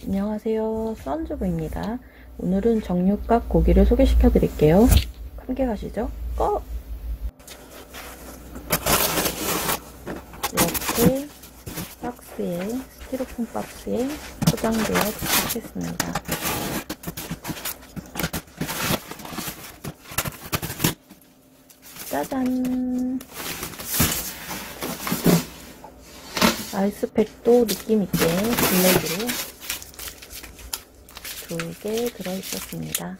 안녕하세요, 수원주부입니다. 오늘은 정육각 고기를 소개시켜 드릴게요. 함께 가시죠. 고! 이렇게 박스에, 스티로폼 박스에 포장되어 도착했습니다. 짜잔! 아이스팩도 느낌있게 블랙으로 2개 들어있었습니다.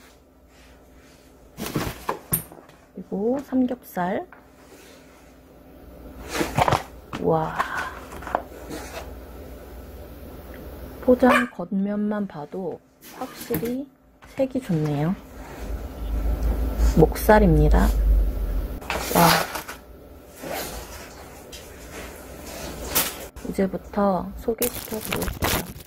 그리고 삼겹살. 와, 포장 겉면만 봐도 확실히 색이 좋네요. 목살입니다. 와, 이제부터 소개시켜 드릴게요.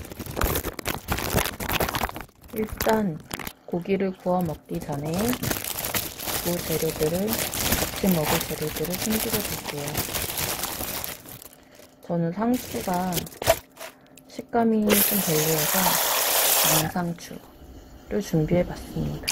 일단 고기를 구워 먹기 전에 그 재료들을, 같이 먹을 재료들을 손질해 줄게요. 저는 상추가 식감이 좀 별로여서 양상추를 준비해 봤습니다.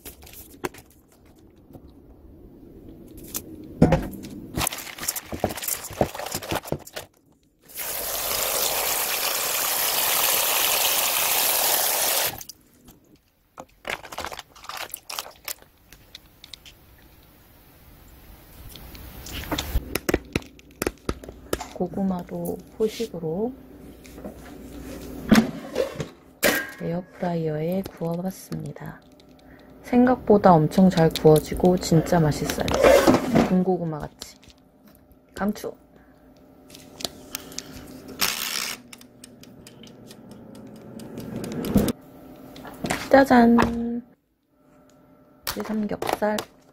고구마도 후식으로 에어프라이어에 구워봤습니다. 생각보다 엄청 잘 구워지고 진짜 맛있어요. 군고구마 같이. 강추! 짜잔! 이 삼겹살.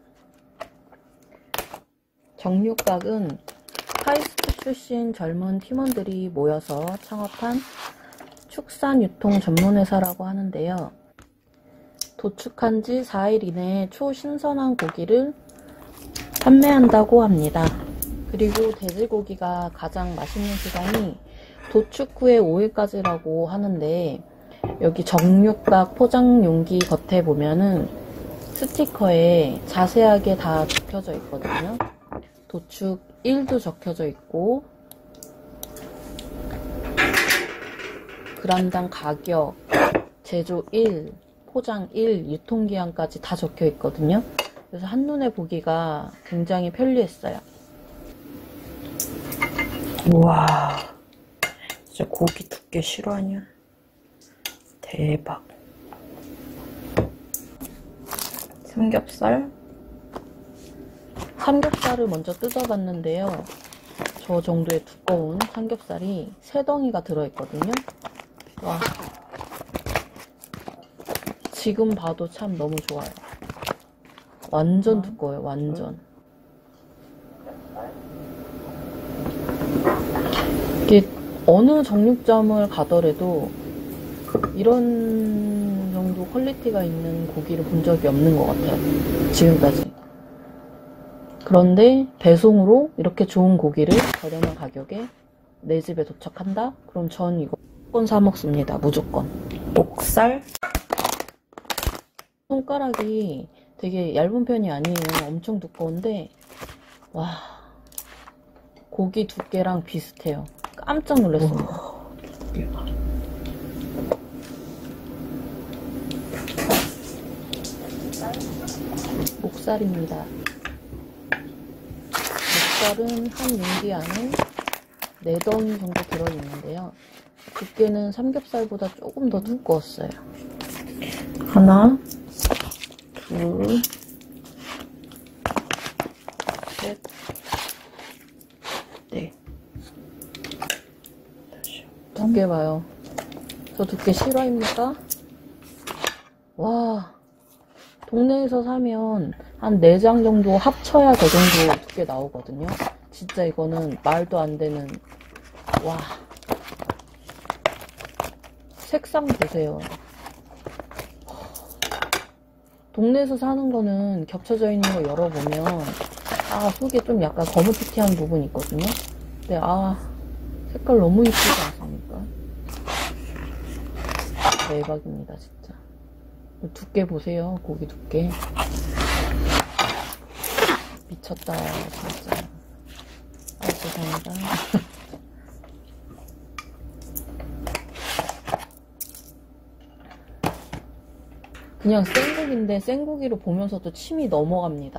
정육각은 카이스트 출신 젊은 팀원들이 모여서 창업한 축산 유통 전문회사라고 하는데요. 도축한 지 4일 이내에 초신선한 고기를 판매한다고 합니다. 그리고 돼지고기가 가장 맛있는 시간이 도축 후에 5일까지라고 하는데, 여기 정육각 포장 용기 겉에 보면은 스티커에 자세하게 다 적혀져 있거든요. 도축 1도 적혀져 있고, 그람당 가격, 제조 1, 포장 1, 유통기한까지 다 적혀 있거든요. 그래서 한눈에 보기가 굉장히 편리했어요. 우와, 진짜 고기 두께 실화냐? 대박. 삼겹살을 먼저 뜯어봤는데요. 저 정도의 두꺼운 삼겹살이 3덩이가 들어있거든요. 와, 지금 봐도 참 너무 좋아요. 완전 두꺼워요, 완전. 이게 어느 정육점을 가더라도 이런 정도 퀄리티가 있는 고기를 본 적이 없는 것 같아요, 지금까지. 그런데 배송으로 이렇게 좋은 고기를 저렴한 가격에 내 집에 도착한다? 그럼 전 이거 무조건 사 먹습니다. 무조건. 목살. 손가락이 되게 얇은 편이 아니에요. 엄청 두꺼운데, 와, 고기 두께랑 비슷해요. 깜짝 놀랐습니다. 목살입니다. 목살은 한 용기 안에 4덩이 정도 들어있는데요. 두께는 삼겹살보다 조금 더 두꺼웠어요. 하나, 둘, 셋, 넷. 두께 봐요. 저 두께 실화입니까? 와, 동네에서 사면 한 4장 정도 합쳐야 저 정도 두께 나오거든요. 진짜 이거는 말도 안 되는. 와, 색상 보세요. 동네에서 사는 거는 겹쳐져 있는 거 열어보면 속에 좀 약간 거무튀튀한 부분이 있거든요. 근데 색깔 너무 이쁘지 않습니까? 대박입니다, 진짜. 두께 보세요, 고기 두께. 미쳤다, 진짜. 아, 죄송합니다. 그냥 생고기인데 생고기로 보면서도 침이 넘어갑니다.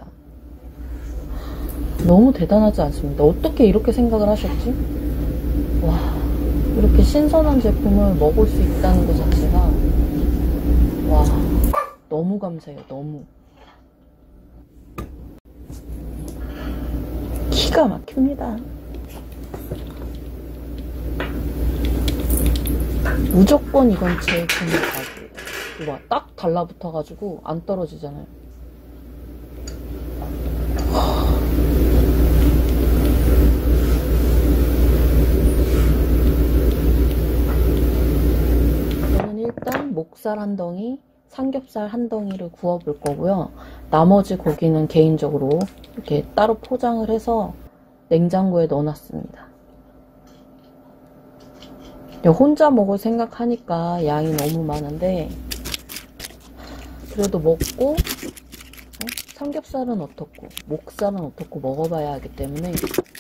너무 대단하지 않습니다. 어떻게 이렇게 생각을 하셨지? 와, 이렇게 신선한 제품을 먹을 수 있다는 것 자체가 와, 너무 감사해요. 너무 기가 막힙니다. 무조건 이건 제 금을 가지고 이거 딱 달라붙어가지고 안 떨어지잖아요. 저는 일단 목살 한 덩이, 삼겹살 한 덩이를 구워볼 거고요. 나머지 고기는 개인적으로 이렇게 따로 포장을 해서 냉장고에 넣어놨습니다. 혼자 먹을 생각하니까 양이 너무 많은데 그래도 먹고 삼겹살은 어떻고 목살은 어떻고 먹어봐야 하기 때문에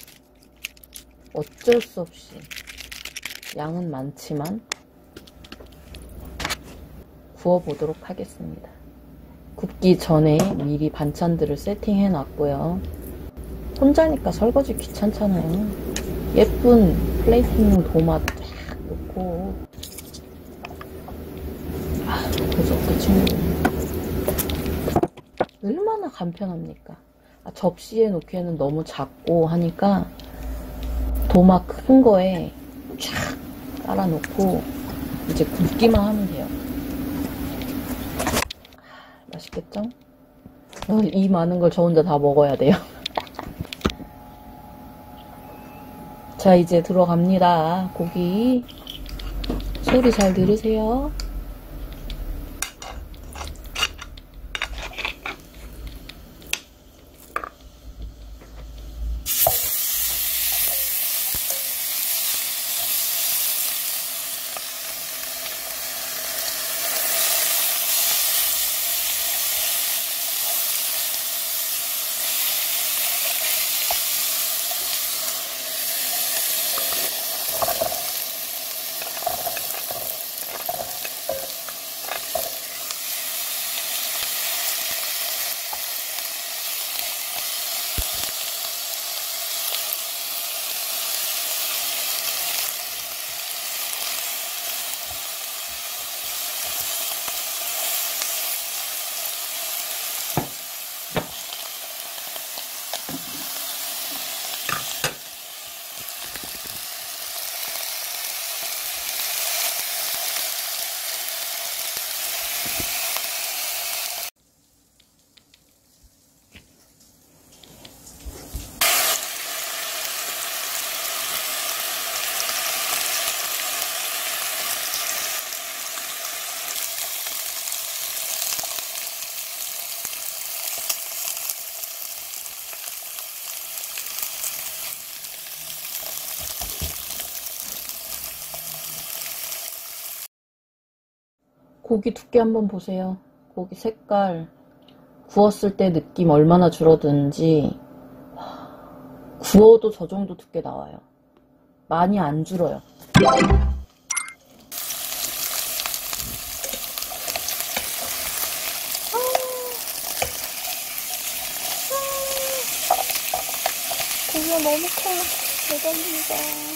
어쩔 수 없이 양은 많지만 구워보도록 하겠습니다. 굽기 전에 미리 반찬들을 세팅해 놨고요. 혼자니까 설거지 귀찮잖아요. 예쁜 플레이팅용 도마 쫙 넣고 도저히 친구 얼마나 간편합니까? 접시에 놓기에는 너무 작고 하니까 도마 큰 거에 쫙 깔아놓고 이제 굽기만 하면 돼요. 맛있겠죠? 이 많은 걸 저 혼자 다 먹어야 돼요. 자, 이제 들어갑니다. 고기 소리 잘 들으세요. 고기 두께 한번 보세요. 고기 색깔, 구웠을 때 느낌 얼마나 줄어드는지. 구워도 저 정도 두께 나와요. 많이 안 줄어요. 고기가 너무 커요. 대박입니다.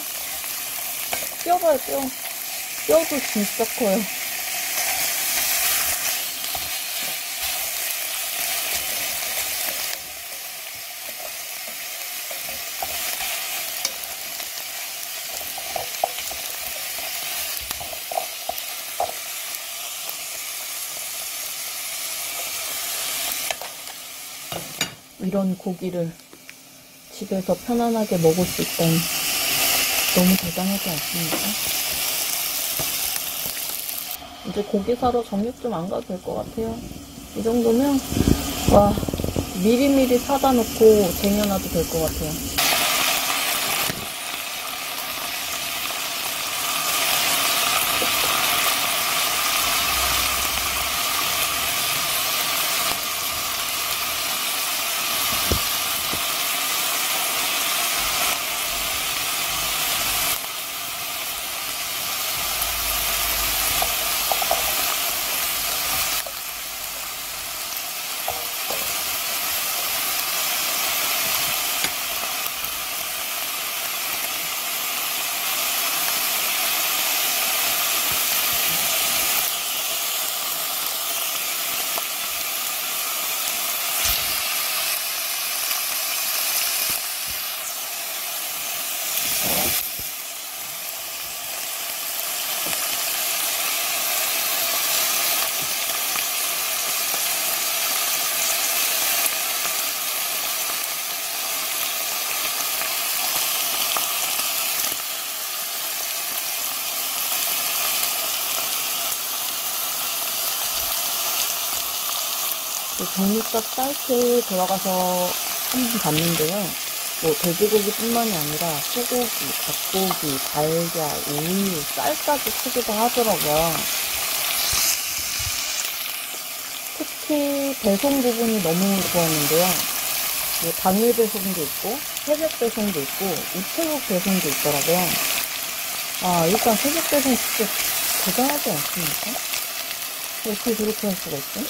뼈봐요, 뼈. 뼈도 진짜 커요. 이런 고기를 집에서 편안하게 먹을 수 있다니 너무 대단하지 않습니까? 이제 고기 사러 정육 좀 안 가도 될 것 같아요. 이 정도면 와, 미리미리 사다 놓고 쟁여놔도 될 것 같아요. 정육각 사이트에 들어가서 한번 봤는데요. 뭐 돼지고기뿐만이 아니라 소고기, 닭고기, 달걀, 우유, 쌀까지 쓰기도 하더라고요. 특히 배송 부분이 너무 좋았는데요. 뭐 당일 배송도 있고 새벽 배송도 있고 우체국 배송도 있더라고요. 아, 일단 새벽 배송 진짜 대단하지 않습니까? 어떻게 그렇게 할 수가 있지?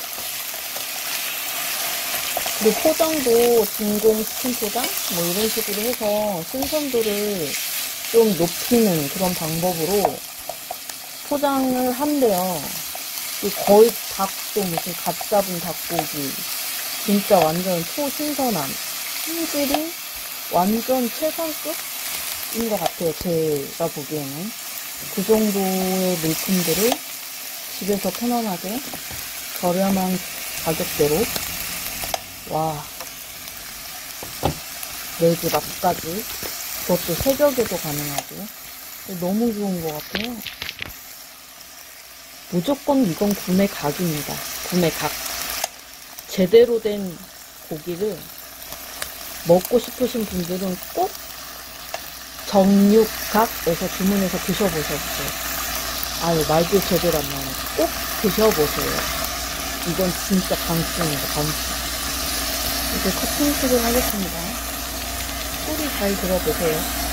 그리고 포장도 진공 스팀 포장? 뭐 이런 식으로 해서 신선도를 좀 높이는 그런 방법으로 포장을 한대요. 거의 닭도 무슨 갓 잡은 닭고기. 진짜 완전 초신선함. 품질이 완전 최상급인 것 같아요. 제가 보기에는. 그 정도의 물품들을 집에서 편안하게 저렴한 가격대로 와, 내 집 앞까지 그것도 새벽에도 가능하고 너무 좋은 것 같아요. 무조건 이건 구매 각입니다. 구매 각. 제대로 된 고기를 먹고 싶으신 분들은 꼭 정육각에서 주문해서 드셔보셔보세요. 아유, 말도 제대로 안 나오네. 꼭 드셔보세요. 이건 진짜 강추입니다. 강추. 이제 커팅식을 하겠습니다. 소리 잘 들어보세요.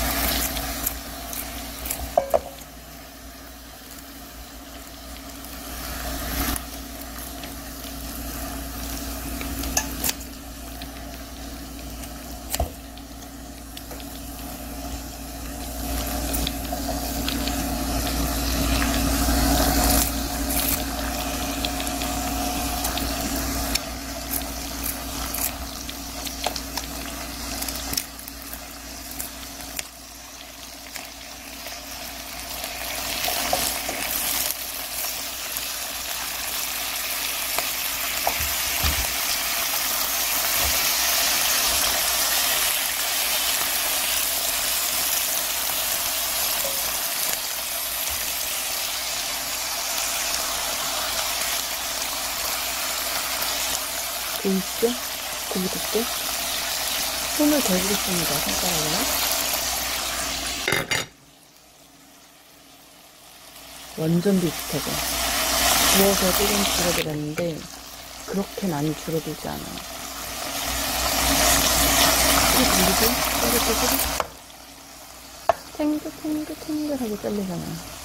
보이시죠? 고기 두께? 손을 대보겠습니다. 손가락으로. 완전 비슷하죠? 구워서 조금 줄어들었는데 그렇게 많이 줄어들지 않아요. 돌리고 짜릿짜릿 탱글탱글탱글하게 잘리잖아요.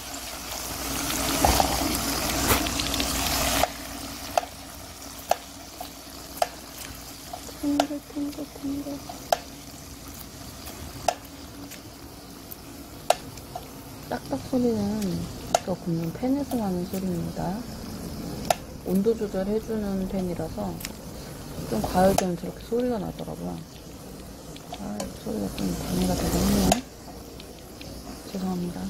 탱글탱글탱글. 딱딱 소리는 저 굽는 팬에서 나는 소리입니다. 온도 조절해주는 팬이라서 좀 가열 되면 저렇게 소리가 나더라고요. 아, 소리가 좀 방해가 되겠네요. 죄송합니다.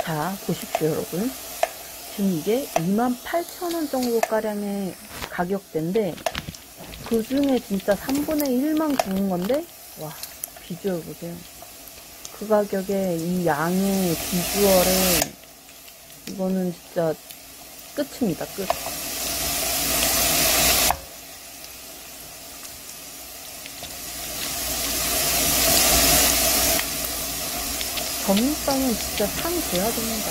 자, 보십시오, 여러분. 지금 이게 28,000원 정도 가량의 가격대인데, 그 중에 진짜 3분의 1만 구운 건데, 와, 비주얼 보세요. 그 가격에 이 양의 비주얼에, 이거는 진짜 끝입니다, 끝. 정육빵은 진짜 상 줘야 됩니다.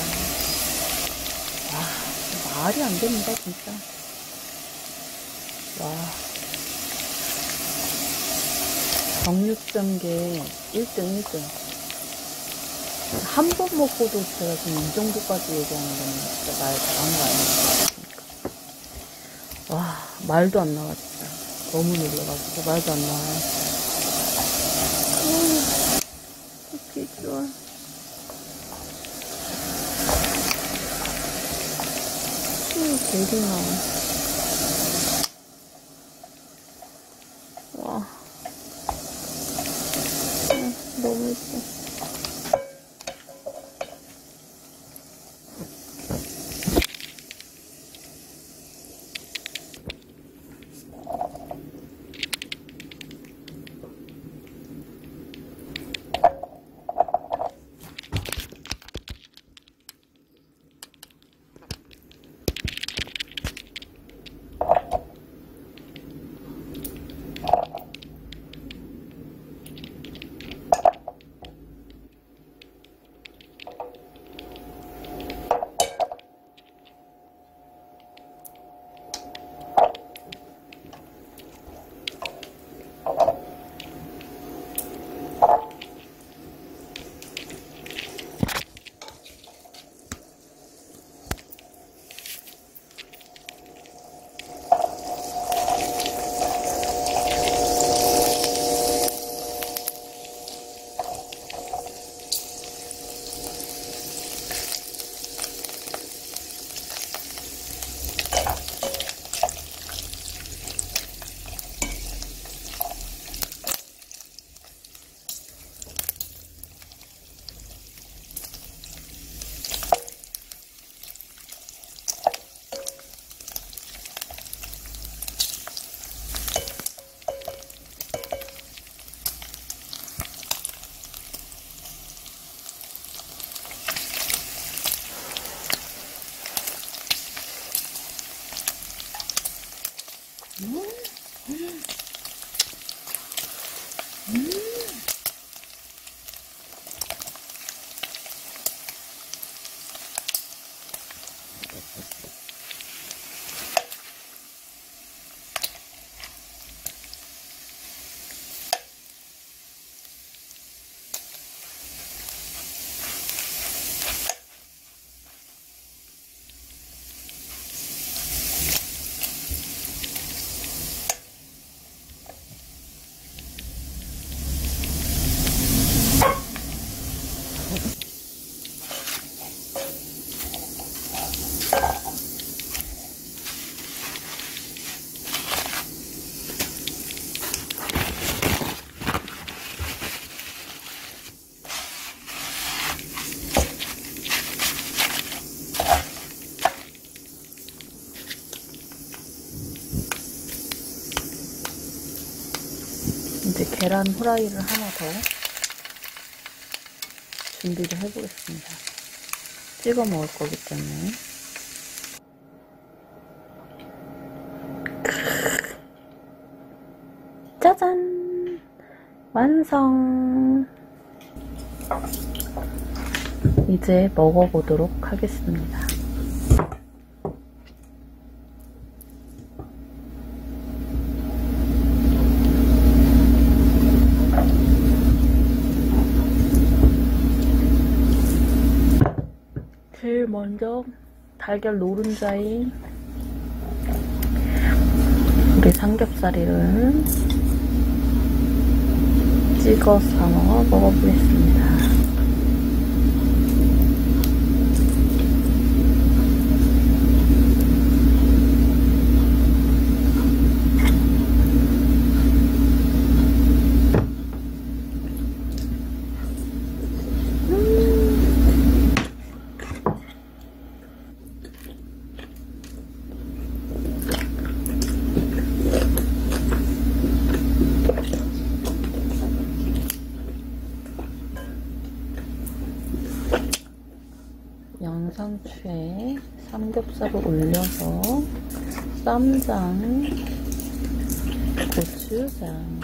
와, 말이 안 됩니다, 진짜. 와. 정육점계 1등, 1등. 한 번 먹고도 제가 지금 이 정도까지 얘기하는 거는 진짜 말 잘한 거 아닙니까? 와, 말도 안 나와, 진짜. 너무 놀라가지고 말도 안 나와요. 비주얼. 계속 나와. 와. 너무 예뻐. 이제 계란 후라이를 하나 더 준비를 해보겠습니다. 찍어 먹을 거기 때문에. 짜잔! 완성! 이제 먹어보도록 하겠습니다. 제일 먼저 달걀 노른자인 우리 삼겹살을 찍어서 먹어보겠습니다. 상추에 삼겹살을 올려서 쌈장, 고추장,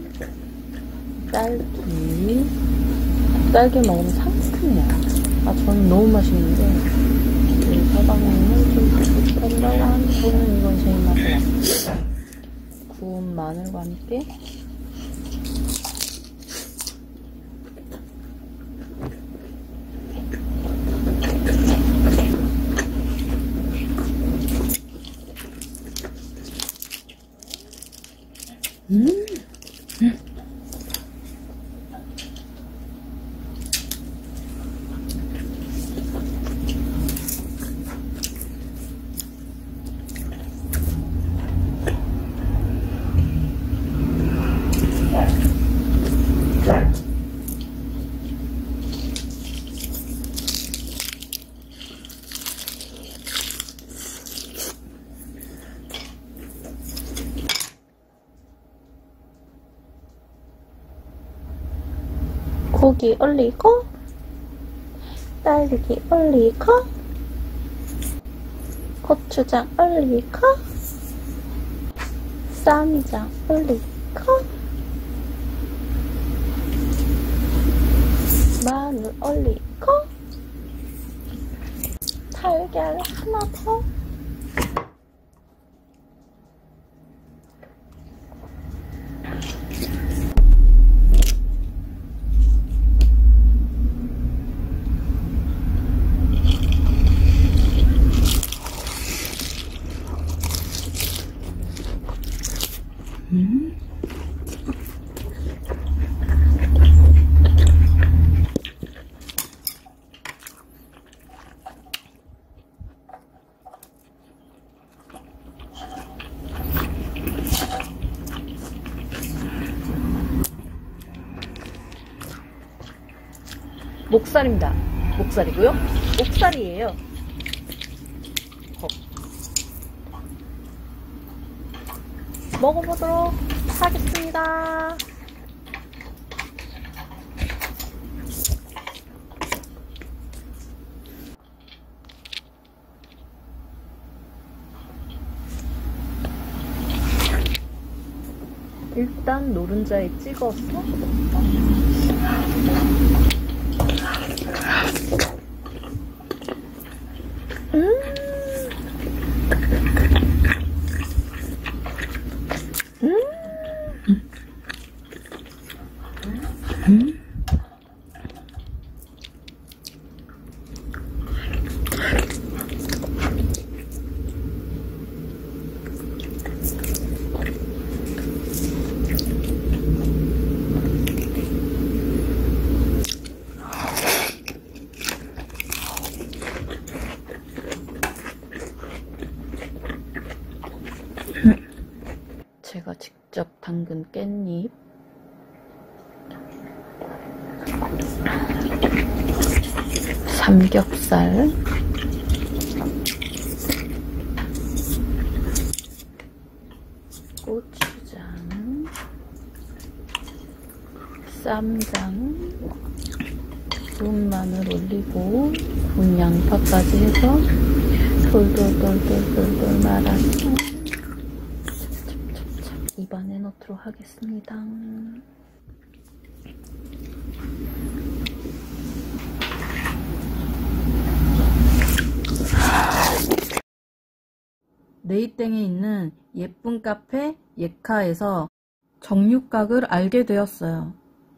딸기 먹으면 상큼해요. 저는 너무 맛있는데 우리 사장님은 좀 부족한다고 하는 저는 이건 제 입맛에 맞습니다. 구운 마늘과 함께 고기 올리고 딸기 올리고 고추장 올리고 쌈장 올리고 마늘 올리고 달걀 하나 더 목살입니다. 목살이고요. 목살이에요. 먹어보도록 하겠습니다. 일단 노른자에 찍어서 제가 직접 담근 깻잎, 삼겹살, 고추장, 쌈장, 구운 마늘 올리고 구운 양파까지 해서 돌돌돌돌돌돌 말아서 입안에 넣도록 하겠습니다. 네이땡에 있는 예쁜 카페 예카에서 정육각을 알게 되었어요.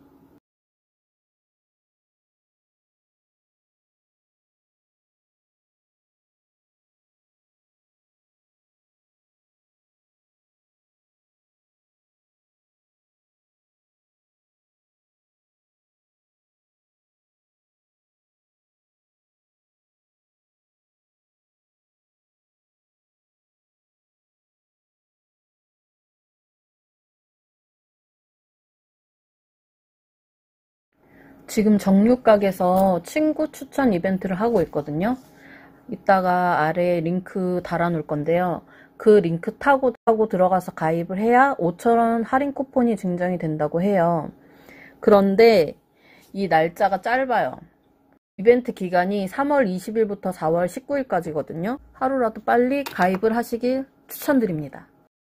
지금 정육각에서 친구 추천 이벤트를 하고 있거든요. 이따가 아래에 링크 달아놓을 건데요. 그 링크 타고 들어가서 가입을 해야 5,000원 할인 쿠폰이 증정이 된다고 해요. 그런데 이 날짜가 짧아요. 이벤트 기간이 3월 20일부터 4월 19일까지거든요. 하루라도 빨리 가입을 하시길 추천드립니다.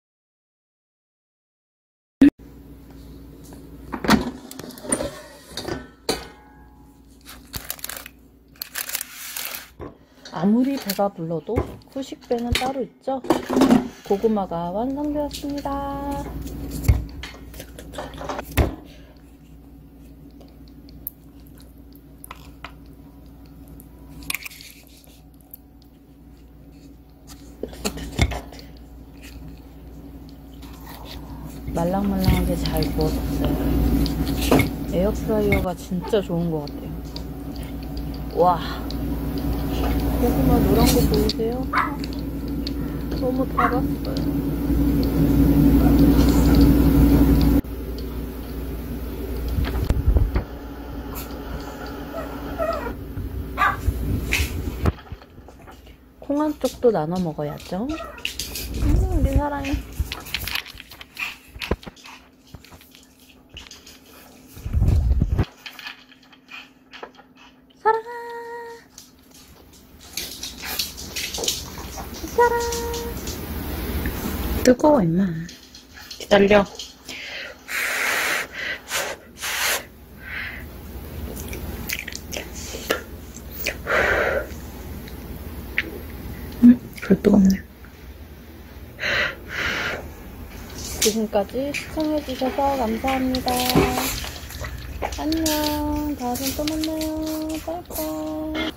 아무리 배가 불러도 후식배는 따로 있죠? 고구마가 완성되었습니다. 말랑말랑하게 잘 구워졌어요. 에어프라이어가 진짜 좋은 것 같아요. 와, 고구마 노란 거 보이세요? 너무 달았어요. 콩 한 쪽도 나눠 먹어야죠. 우리 사랑해. 사랑아. 사랑. 뜨거워 임마. 기다려. 별 뜨겁네. 지금까지 시청해주셔서 감사합니다. 안녕. 다음에 또 만나요. 빠이빠이.